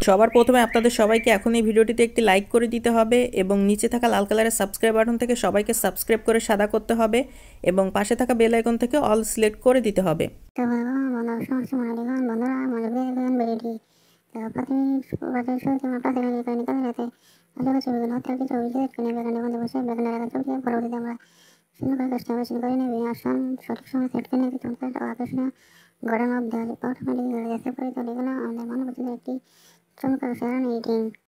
সবার প্রথমে আপনাদের সবাইকে এখন এই ভিডিওটিতে একটি লাইক করে দিতে হবে এবং নিচে থাকা লাল কালারের সাবস্ক্রাইব বাটন থেকে সবাইকে সাবস্ক্রাইব করে সাদা করতে হবে এবং পাশে থাকা বেল আইকন থেকে অল সিলেক্ট করে দিতে হবে। গরম অফ দেওয়া অটোমেটিক হয়ে গেছে পরে তো এগুলো আমাদের মনে করছে একটি চমৎকার সাধারণ এডিটিং